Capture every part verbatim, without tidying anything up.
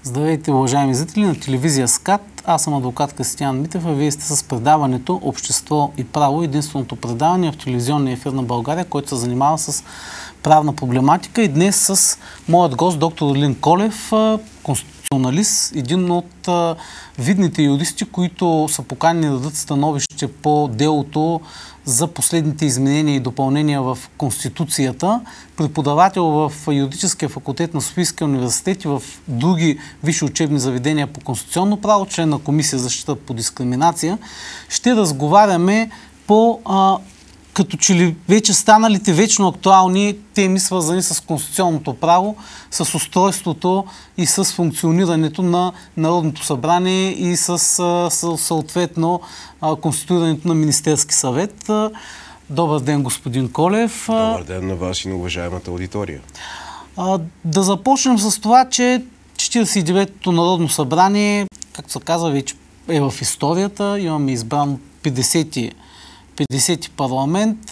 Здравейте, уважаеми зрители на телевизия СКАТ. Аз съм адвокат Кристиян Митев, а вие сте с предаването Общество и право, единственото предаване в телевизионния ефир на България, който се занимава с правна проблематика. И днес с моят гост, доктор Илин Колев, конституционалист, един от а, видните юристи, които са поканени да дадат становище по делото за последните изменения и допълнения в Конституцията, преподавател в юридическия факултет на Софийския университет и в други висши учебни заведения по конституционно право, член на Комисия за защита по дискриминация. Ще разговаряме по а, като че ли вече станалите вечно актуални теми, свързани с конституционното право, с устройството и с функционирането на Народното събрание и с, с съответно конституирането на Министерски съвет. Добър ден, господин Колев. Добър ден на вас и на уважаемата аудитория. Да започнем с това, че четиридесет и деветото Народно събрание, както се казва, вече е в историята. Имаме избран петдесети петдесети парламент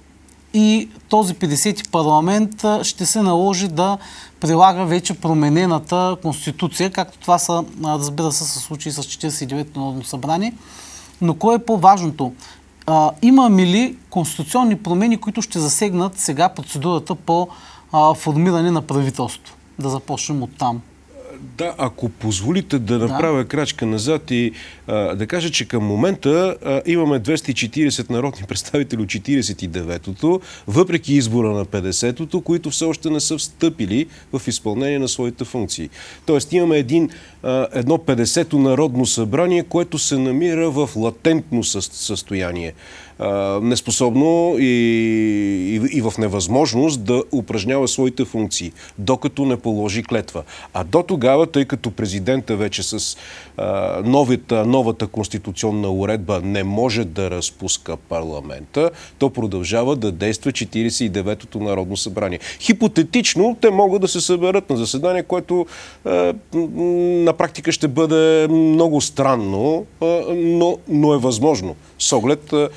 и този петдесети парламент ще се наложи да прилага вече променената конституция, както това са, разбира се, са случаи с четиридесет и деветото Народно събрание. Но кое е по-важното? Имаме ли конституционни промени, които ще засегнат сега процедурата по а, формиране на правителство? Да започнем от там. Да, ако позволите да направя да. крачка назад и а, да кажа, че към момента а, имаме двеста и четиридесет народни представители от четиридесет и деветото, въпреки избора на петдесетото, които все още не са встъпили в изпълнение на своите функции. Тоест имаме един, а, едно петдесето Народно събрание, което се намира в латентно състояние. Uh, неспособно и, и, и в невъзможност да упражнява своите функции, докато не положи клетва. А до тогава, тъй като президента вече с uh, новата, новата конституционна уредба не може да разпуска парламента, то продължава да действа четиридесет и деветото Народно събрание. Хипотетично те могат да се съберат на заседание, което uh, на практика ще бъде много странно, uh, но, но е възможно, с оглед uh,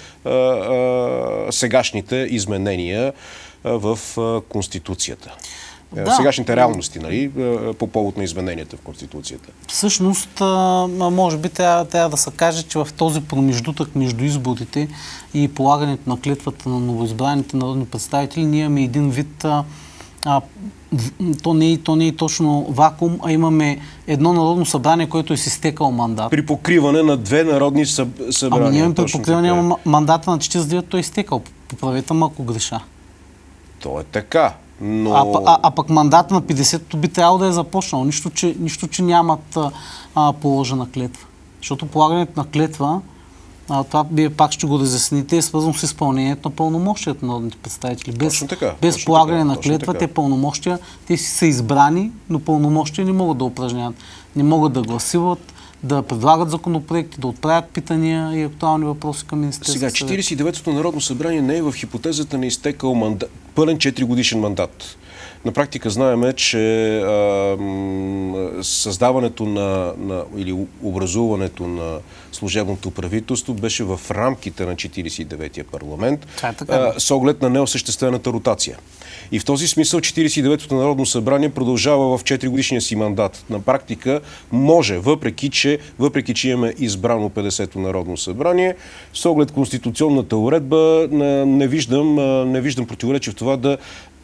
сегашните изменения в Конституцията. Да. Сегашните реалности, нали, по повод на измененията в Конституцията. Всъщност, може би трябва, трябва да се каже, че в този промеждутък между изборите и полагането на клетвата на новоизбраните народни представители, ние имаме един вид, а, а, то, не е, то не е точно вакуум, а имаме едно Народно събрание, което е с изтекал мандат. При покриване на две народни съб... събрания. Ами ние при покриване на мандата на четиридесет и деветото е изтекал. Поправете ме, ако греша. То е така. Но... А, а, а пък мандата на петдесетото би трябвало да е започнал. Нищо, че, нищо, че нямат а, положена клетва. Защото полагането на клетва, а, това вие пак ще го разясните, е свързано с изпълнението на пълномощията на народните представители. Без, точно така, без точно полагане така, на клетва, те пълномощия, те си са избрани, но пълномощия не могат да упражняват. Не могат да гласуват, да предлагат законопроекти, да отправят питания и актуални въпроси към Министерския съвет. Сега, четиридесет и деветото Народно събрание не е в хипотезата на изтекал мандат, пълен четиригодишен мандат. На практика знаеме, че а, създаването на, на или образуването на служебното правителство беше в рамките на четиридесет и деветия парламент, а, с оглед на неосъществената ротация. И в този смисъл четиридесет и деветото Народно събрание продължава в четиригодишния си мандат. На практика може, въпреки че, въпреки, че имаме избрано петдесето Народно събрание, с оглед конституционната уредба не виждам, не виждам противоречие в това да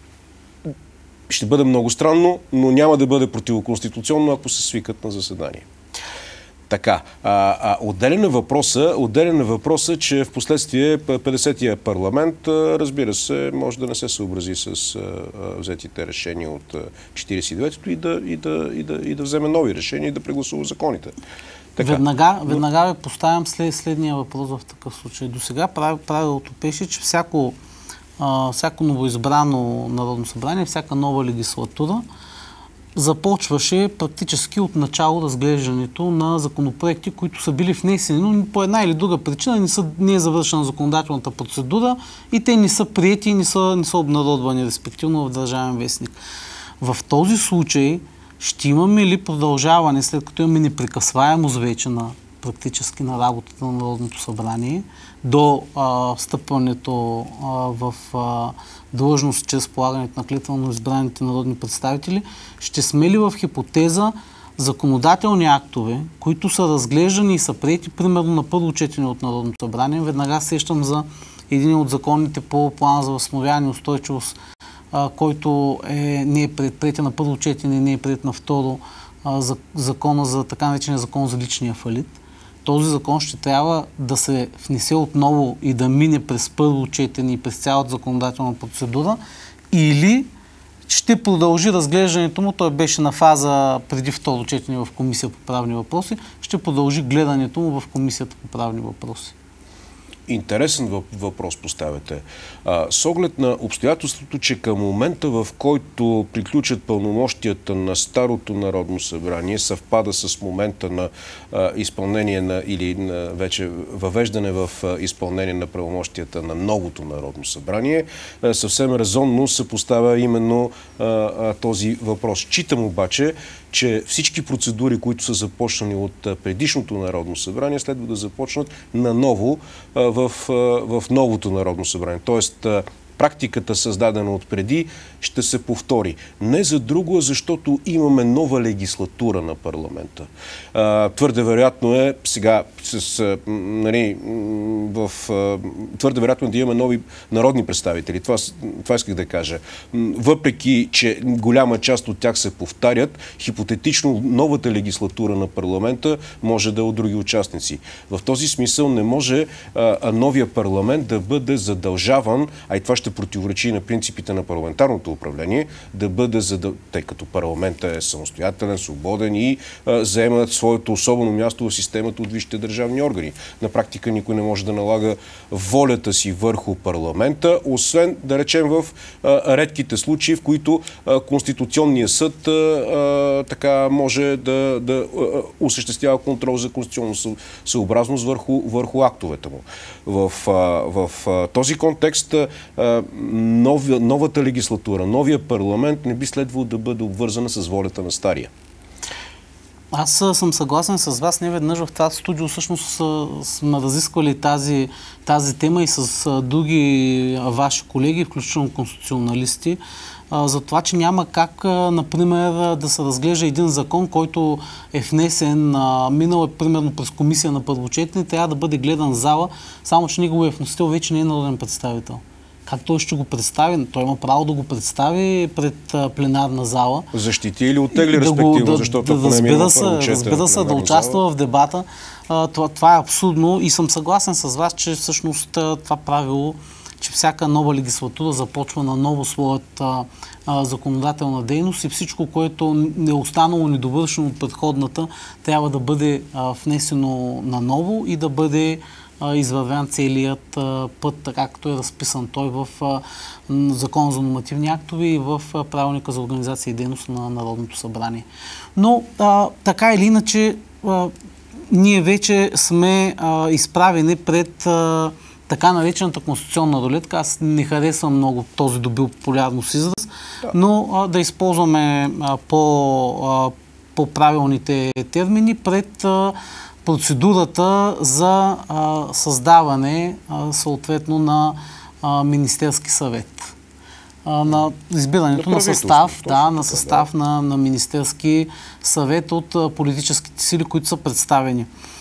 ще бъде много странно, но няма да бъде противоконституционно, ако се свикат на заседание. Така, а, а, отделен е въпроса, отделен е въпроса, че в последствие петдесетия парламент, а, разбира се, може да не се съобрази с а, а, взетите решения от четиридесет и деветото и да, и, да, и, да, и да вземе нови решения и да прегласува законите. Така. Веднага, веднага ви поставям след, следния въпрос в такъв случай. До сега правилото беше, че всяко Uh, всяко новоизбрано Народно събрание, всяка нова легислатура започваше практически от начало разглеждането на законопроекти, които са били внесени, но по една или друга причина не, са, не е завършена законодателната процедура и те не са приети и не са, не са обнародвани, респективно в Държавен вестник. В този случай ще имаме ли продължаване, след като имаме непрекъсваемост вече на практически на работата на Народното събрание, до а, встъпването а, в а, длъжност чрез полагането на клетва на избраните народни представители, ще сме ли в хипотеза законодателни актове, които са разглеждани и са приети примерно на първо четене от Народното събрание. Веднага сещам за един от законите по плана за възстановяване и устойчивост, а, който е, не е приет на първо четене, не е приет на второ, а, за, закона за така наречения закон за личния фалит. Този закон ще трябва да се внесе отново и да мине през първо четене и през цялата законодателна процедура, или ще продължи разглеждането му. Той беше на фаза преди второ четене в Комисия по правни въпроси. Ще продължи гледането му в Комисията по правни въпроси. Интересен въпрос поставяте. А, с оглед на обстоятелството, че към момента, в който приключат пълномощията на старото Народно събрание, съвпада с момента на а, изпълнение на, или на вече въвеждане в а, изпълнение на правомощията на новото Народно събрание, а, съвсем резонно се поставя именно а, а, този въпрос. Читам обаче, че всички процедури, които са започнани от предишното Народно събрание, следва да започнат наново в, в новото Народно събрание. Тоест, практиката, създадена от преди, ще се повтори. Не за друго, защото имаме нова легислатура на парламента. А, твърде вероятно е сега, с, а, нали, в, а, твърде вероятно е да имаме нови народни представители. Това, това исках да кажа. Въпреки, че голяма част от тях се повтарят, хипотетично новата легислатура на парламента може да е от други участници. В този смисъл не може а, новия парламент да бъде задължаван, а и това ще противоречи на принципите на парламентарното управление, да бъде, задъл... тъй като парламентът е самостоятелен, свободен и а, заема своето особено място в системата от висшите държавни органи. На практика никой не може да налага волята си върху парламента, освен, да речем, в а, редките случаи, в които а, Конституционният съд а, а, така може да, да а, осъществява контрол за конституционна съобразност върху, върху актовете му. В, а, в а, този контекст а, Нови, новата легислатура, новия парламент не би следвало да бъде обвързана с волята на стария. Аз съм съгласен с вас. Не веднъж в това студио всъщност сме разисквали тази, тази тема и с други ваши колеги, включително конституционалисти, за това, че няма как, например, да се разглежда един закон, който е внесен, минал е примерно през комисия на първо четене, трябва да бъде гледан в зала, само че неговият вносител вече не е народен представител. Как той ще го представи? Той има право да го представи пред а, пленарна зала. Защити или оттегли, респективно, да, защото да, поне разбира се, разбира се, да участва зала в дебата. А, това, това е абсурдно и съм съгласен с вас, че всъщност това правило, че всяка нова легислатура започва на ново своята а, законодателна дейност и всичко, което не е останало недовършено от предходната, трябва да бъде а, внесено наново и да бъде извървян целият а, път, така както е разписан той в а, Закона за нормативни актове и в а, Правилника за организация и дейност на Народното събрание. Но а, така или иначе, а, ние вече сме а, изправени пред а, така наречената конституционна рулетка. Аз не харесвам много този добил популярност израз, да. но а, да използваме а, по, а, по правилните термини пред а, процедурата за а, създаване а, съответно на а, Министерски съвет. А, на избирането на, на състав, да, на, състав да. на, на Министерски съвет от а, политическите сили, които са представени.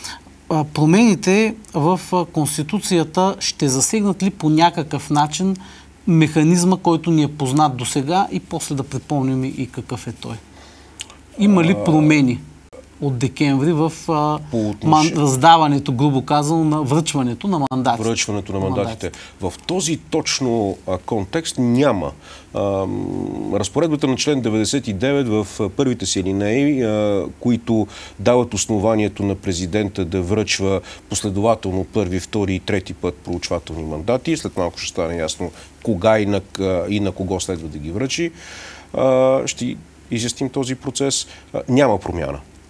А, промените в а, Конституцията ще засегнат ли по някакъв начин механизма, който ни е познат до сега и после да припомним и какъв е той? Има ли промени от декември в а, ман, раздаването, грубо казано, на връчването на мандатите? Връчването на мандатите. В този точно а, контекст няма. А, разпоредбата на член деветдесет и девет в а, първите си алинеи, а, които дават основанието на президента да връчва последователно първи, втори и трети път проучвателни мандати. След малко ще стане ясно кога и на, и на кого следва да ги връчи. А, ще изясним този процес. А, няма промяна.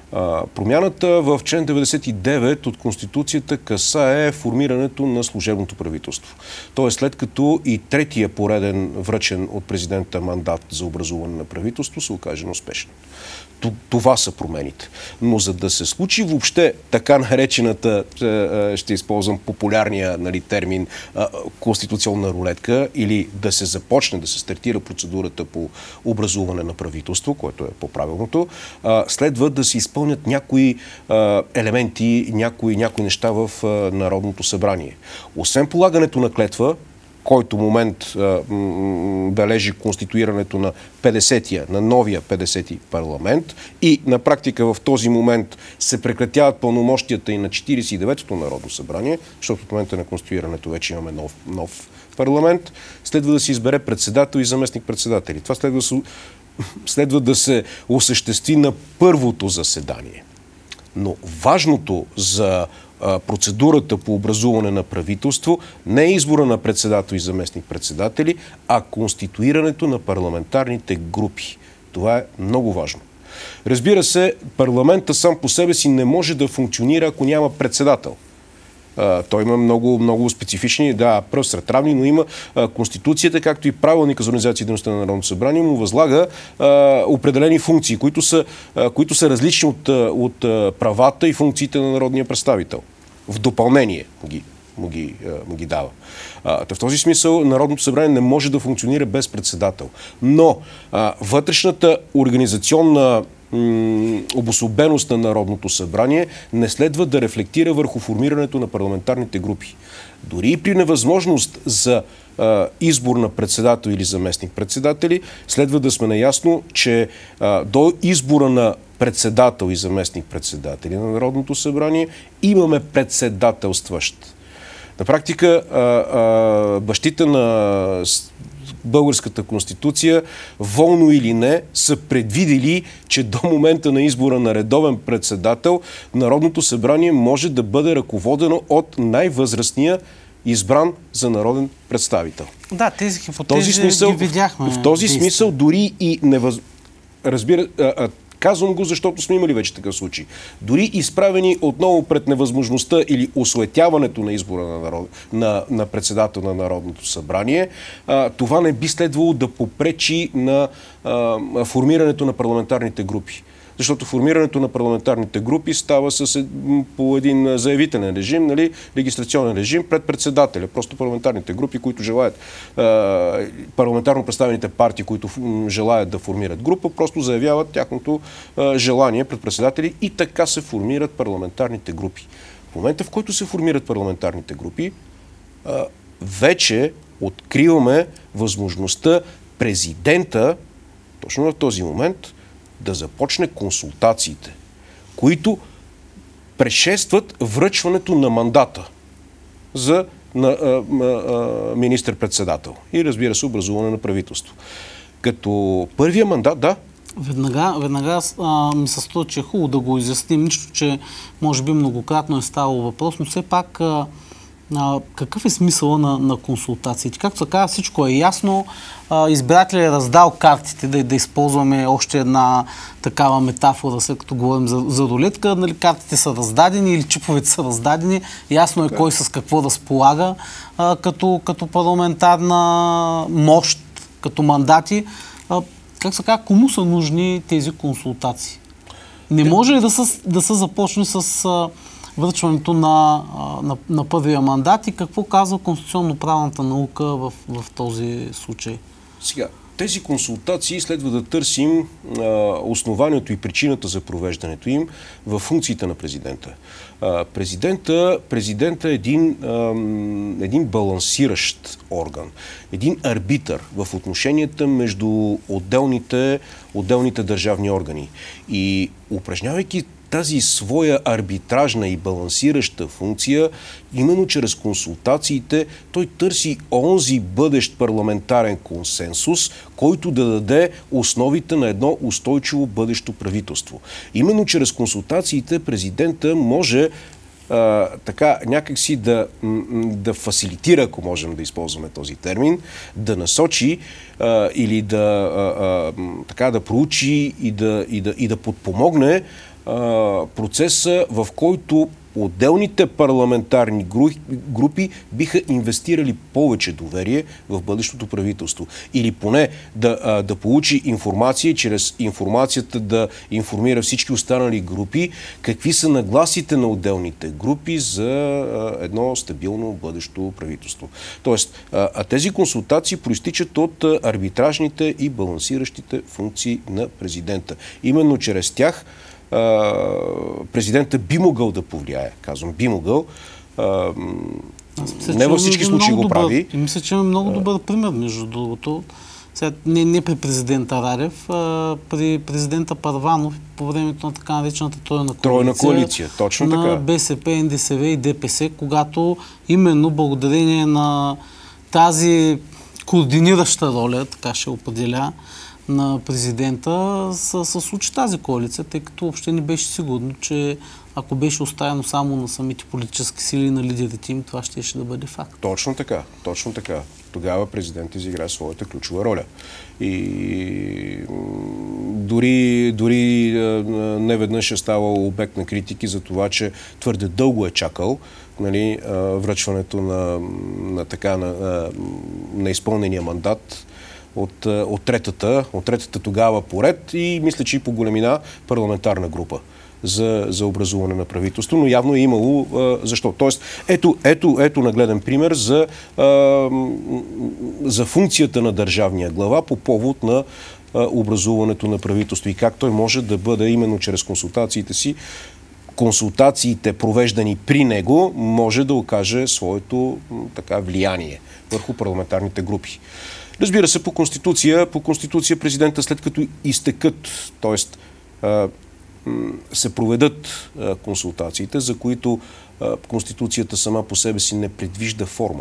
Промяната в член деветдесет и девет от Конституцията касае формирането на служебното правителство. Тоест, след като и третия пореден връчен от президента мандат за образуване на правителство се окаже успешен. Това са промените. Но за да се случи въобще така наречената, ще използвам популярния, нали, термин, конституционна рулетка, или да се започне, да се стартира процедурата по образуване на правителство, което е по-правилното, следва да се изпълнят някои елементи, някои, някои неща в Народното събрание. Освен полагането на клетва, който момент а, бележи конституирането на петдесетия, на новия петдесети парламент, и на практика в този момент се прекратяват пълномощията и на четиридесет и деветото Народно събрание, защото в момента на конституирането вече имаме нов, нов парламент, следва да се избере председател и заместник-председатели. Това следва, следва да се осъществи на първото заседание. Но важното за процедурата по образуване на правителство не е избора на председател и заместник-председатели, а конституирането на парламентарните групи. Това е много важно. Разбира се, парламента сам по себе си не може да функционира, ако няма председател. Той има много, много специфични, да, пръв сред равни, но има а, Конституцията, както и правилника за организация и дейността на Народното събрание, му възлага а, определени функции, които са, а, които са различни от, от а, правата и функциите на народния представител. В допълнение му ги, му ги, а, му ги дава. А, в този смисъл Народното събрание не може да функционира без председател. Но а, вътрешната организационна обособеност на Народното събрание не следва да рефлектира върху формирането на парламентарните групи. Дори и при невъзможност за а, избор на председател или заместник-председатели, следва да сме наясно, че а, до избора на председател и заместник-председатели на Народното събрание имаме председателстващ. На практика а, а, бащите на Българската конституция, волно или не, са предвидели, че до момента на избора на редовен председател Народното събрание може да бъде ръководено от най-възрастния избран за народен представител. Да, тези хипотези смисъл, ги видяхме. В този действие. Смисъл дори и невъз... Разбира... А, а, Казвам го, защото сме имали вече такъв случай. Дори изправени отново пред невъзможността или осуетяването на избора на, народ, на, на председател на Народното събрание, а, това не би следвало да попречи на а, формирането на парламентарните групи. Защото формирането на парламентарните групи става с, по един заявителен режим, нали, регистрационен режим пред председателя. Просто парламентарните групи, които желаят, парламентарно представените партии, които желаят да формират група, просто заявяват тяхното желание пред председатели и така се формират парламентарните групи. В момента, в който се формират парламентарните групи, вече откриваме възможността президента, точно в този момент, да започне консултациите, които предшестват връчването на мандата за на, а, а, министър-председател и, разбира се, образуване на правителство. Като първия мандат, да. Веднага, веднага а, ми се струва, че е хубаво да го изясним. Нищо, че може би многократно е ставало въпрос, но все пак а, а, какъв е смисъла на, на консултациите? Както се казва, всичко е ясно. А, избирателят е раздал картите, да, да използваме още една такава метафора, след като говорим за, за рулетка. Нали, картите са раздадени или чиповете са раздадени. Ясно е кой с какво разполага а, като, като парламентарна мощ, като мандати. А, как се казва, кому са нужни тези консултации? Не може ли да се да са започне с а, връчването на, на, на първия мандат и какво казва конституционно-правната наука в, в този случай? Сега, тези консултации следва да търсим а, основанието и причината за провеждането им в функциите на президента. А, президента, президента е един, а, един балансиращ орган, един арбитър в отношенията между отделните, отделните държавни органи. И упражнявайки тази своя арбитражна и балансираща функция, именно чрез консултациите, той търси онзи бъдещ парламентарен консенсус, който да даде основите на едно устойчиво бъдещо правителство. Именно чрез консултациите президента може а, така някакси да, да фасилитира, ако можем да използваме този термин, да насочи а, или да, а, а, така, да проучи и да, и да, и да подпомогне процеса, в който отделните парламентарни групи биха инвестирали повече доверие в бъдещото правителство. Или поне да, да получи информация и чрез информацията да информира всички останали групи какви са нагласите на отделните групи за едно стабилно бъдещо правителство. Тоест, тези консултации проистичат от арбитражните и балансиращите функции на президента. Именно чрез тях президента би могъл да повлияе. Казвам, би могъл. А, мисля, не във всички случаи го добър, прави. Мисля, че има много добър пример, между другото. Сега, не, не при президента Радев, а при президента Първанов по времето на така наречената тройна коалиция. Тройна коалиция, точно на така. БСП, Н Д С В и Д П С, когато именно благодарение на тази координираща роля, така ще определя, на президента се случи тази коалиция, тъй като въобще не беше сигурно, че ако беше оставено само на самите политически сили на лидерите им, това ще, ще да бъде факт. Точно така, точно така. Тогава президент изигра своята ключова роля. И дори, дори неведнъж е ставал обект на критики за това, че твърде дълго е чакал, нали, връчването на, на, така, на, на изпълнения мандат От, от, третата, от третата тогава поред и мисля, че и по големина парламентарна група за, за образуване на правителство, но явно е имало а, защо. Тоест, ето, ето, ето нагледен пример за, а, за функцията на държавния глава по повод на а, образуването на правителство и как той може да бъде именно чрез консултациите си, консултациите, провеждани при него, може да окаже своето така влияние върху парламентарните групи. Разбира се, по Конституция, по Конституция президента, след като изтекат, т.е. се проведат консултациите, за които Конституцията сама по себе си не предвижда форма.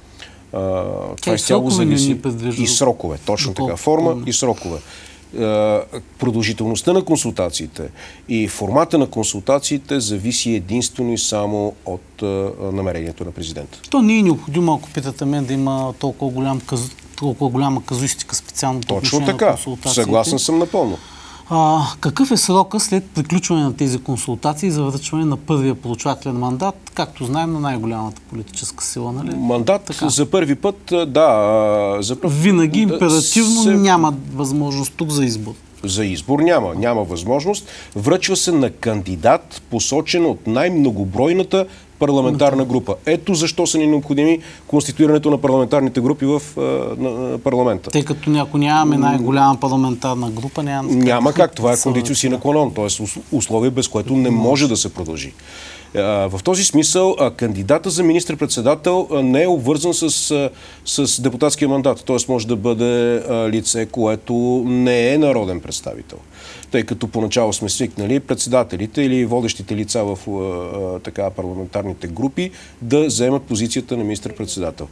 Това изцяло зависи и срокове. Точно така. Форма и срокове. Продължителността на консултациите и формата на консултациите зависи единствено и само от намерението на президента. То не е необходимо, ако питате мен, да има толкова голям къз... толкова голяма казуистика специално по отношение на консултациите. Точно така. Съгласен съм напълно. А, какъв е срока след приключване на тези консултации за връчване на първия получателен мандат, както знаем, на най-голямата политическа сила, нали? Мандат така. За първи път, да. За първ... Винаги императивно се... няма възможност тук за избор. За избор няма. Няма възможност. Връчва се на кандидат, посочен от най-многобройната парламентарна група. Ето защо са ни необходими конституирането на парламентарните групи в на парламента. Тъй като ако нямаме най-голяма парламентарна група, няма, няма как. Това е кондицио сине qua non, т.е. условие, без което не може да се продължи. В този смисъл кандидата за министър-председател не е обвързан с, с депутатския мандат. Т.е. може да бъде лице, което не е народен представител. Тъй като поначало сме свикнали председателите или водещите лица в така, парламентарните групи да вземат позицията на министър-председател.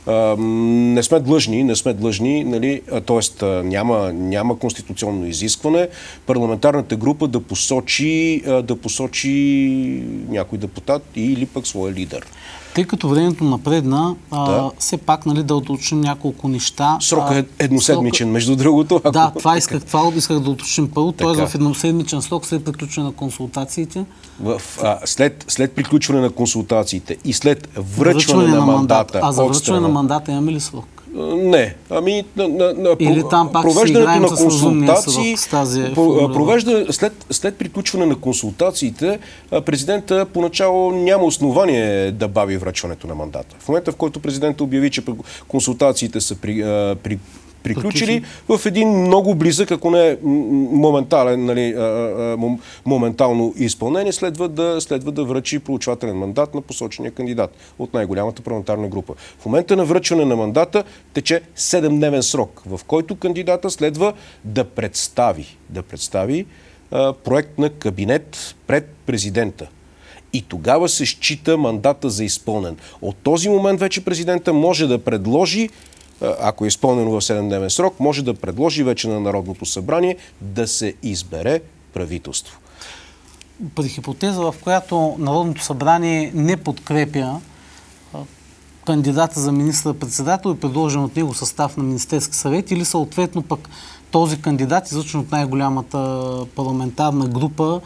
Не сме длъжни, не сме длъжни, нали, т.е. няма, няма конституционно изискване парламентарната група да посочи, да посочи някой депутат или пък своя лидер. Тъй като времето напредна, да. а, все пак, нали, да уточним няколко неща. Срокът е едноседмичен, срока... между другото. Ако... Да, това исках, това исках да уточним първо, т.е. в едноседмичен срок след приключване на консултациите. В, а, след, след приключване на консултациите и след връчване, връчване на, на мандата. А за връчване страна... на мандата имаме ли срок? Не. Ами, на, на, на, Или там пак провеждането на консултации, с тази провежда, след, след приключване на консултациите, президента поначало няма основание да бави връчването на мандата. В момента, в който президента обяви, че консултациите са при, при приключили в един много близък, ако не моментален, нали, моментално изпълнение, следва да, следва да връчи получателен мандат на посочения кандидат от най-голямата парламентарна група. В момента на връчване на мандата тече седемдневен срок, в който кандидата следва да представи, да представи а, проект на кабинет пред президента. И тогава се счита мандата за изпълнен. От този момент вече президента може да предложи, ако е изпълнено в седемдневен срок, може да предложи вече на Народното събрание да се избере правителство. При хипотеза, в която Народното събрание не подкрепя кандидата за министър-председател и предложен от него състав на Министерски съвет, или съответно пък този кандидат, излъчен от най-голямата парламентарна група,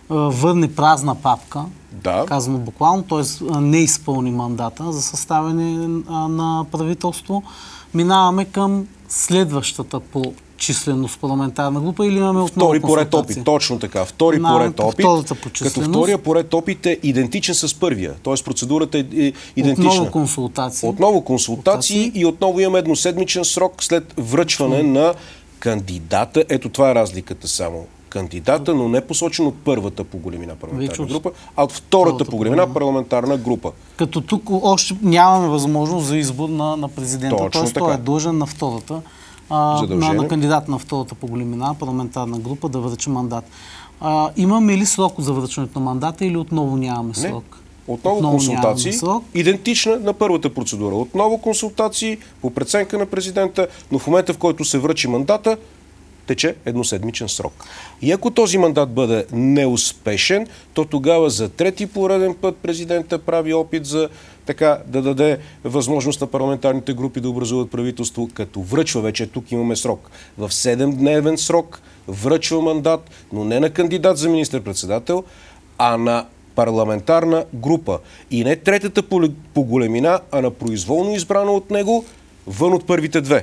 върне празна папка, да. казано буквално, т.е. не изпълни мандата за съставяне а, на правителство. Минаваме към следващата по численост парламентарна група или имаме отново Втори поред консултации? опит, точно така. Втори Минаваме поред опит, като втория поред опит е идентичен с първия. Т.е. процедурата е идентична. Отново консултации. Отново консултации и отново имаме едноседмичен срок след връчване на кандидата. Ето това е разликата само. Кандидата, но не посочен от първата по големина парламентарна група, а от втората по големина парламентарна група. Като тук още нямаме възможност за избор на, на президента. Точно Тоест, той е длъжен на втората, а, на, на кандидат на втората по големина парламентарна група да връчи мандат. А, имаме ли срок за връчването на мандата или отново нямаме срок? Не. Отново, отново консултации, идентична на първата процедура. Отново консултации по преценка на президента, но в момента, в който се връчи мандата, тече едноседмичен срок. И ако този мандат бъде неуспешен, то тогава за трети пореден път президента прави опит за така да даде възможност на парламентарните групи да образуват правителство, като връчва, вече тук имаме срок, в седемдневен срок връчва мандат, но не на кандидат за министър-председател, а на парламентарна група. И не третата по, по големина, а на произволно избрана от него вън от първите две,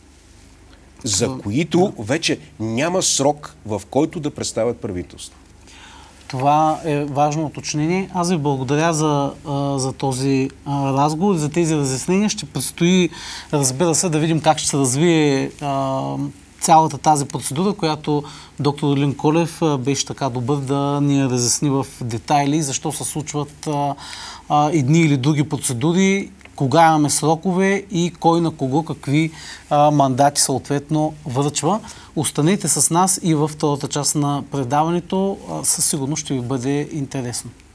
за които вече няма срок, в който да представят правителство. Това е важно уточнение. Аз ви благодаря за, за този разговор и за тези разяснения. Ще предстои, разбира се, да видим как ще се развие а, цялата тази процедура, която доктор Илин Колев беше така добър да ни разясни в детайли, защо се случват а, а, едни или други процедури, кога имаме срокове и кой на кого какви а, мандати съответно връчва. Останете с нас и във втората част на предаването. А, със сигурност ще ви бъде интересно.